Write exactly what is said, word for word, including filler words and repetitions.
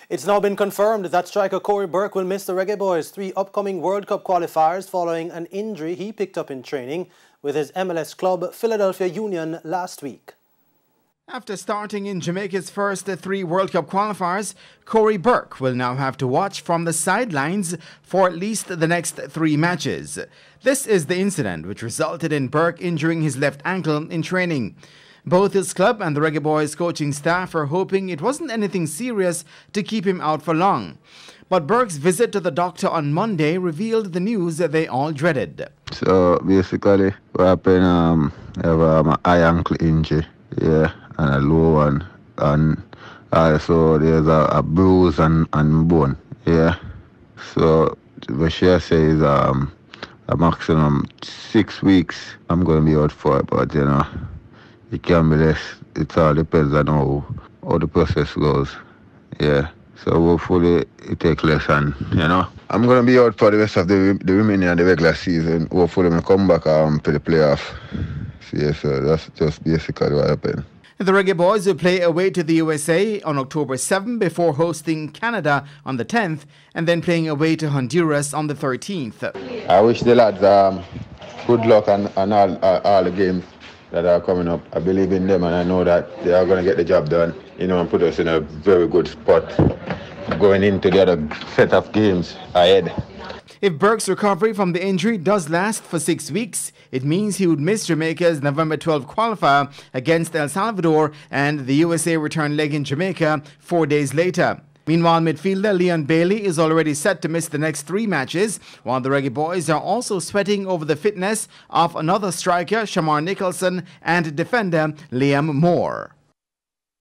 It's now been confirmed that striker Cory Burke will miss the Reggae Boyz' three upcoming World Cup qualifiers following an injury he picked up in training with his M L S club Philadelphia Union last week. After starting in Jamaica's first three World Cup qualifiers, Cory Burke will now have to watch from the sidelines for at least the next three matches. This is the incident which resulted in Burke injuring his left ankle in training. Both his club and the Reggae Boyz coaching staff are hoping it wasn't anything serious to keep him out for long. But Burke's visit to the doctor on Monday revealed the news that they all dreaded. So basically, what happened, um, I have um, an high ankle injury, yeah, and a low one, and also there's a, a bruise and, and bone, yeah. So what she says um, a maximum six weeks I'm going to be out for it, but you know, it can be less. It all depends on how, how the process goes. Yeah. So hopefully it takes less, and you know, I'm gonna be out for the rest of the the remaining of the regular season. Hopefully I come back um to the playoff. So yeah, so that's just basically what happened. The Reggae Boyz will play away to the U S A on October seventh before hosting Canada on the tenth and then playing away to Honduras on the thirteenth. I wish the lads um good luck on, on all, all all the games that are coming up. I believe in them, and I know that they are going to get the job done, you know, and put us in a very good spot going into the other set of games ahead. If Burke's recovery from the injury does last for six weeks, it means he would miss Jamaica's November twelfth qualifier against El Salvador and the U S A return leg in Jamaica four days later. Meanwhile, midfielder Leon Bailey is already set to miss the next three matches, while the Reggae Boyz are also sweating over the fitness of another striker, Shamar Nicholson, and defender Liam Moore.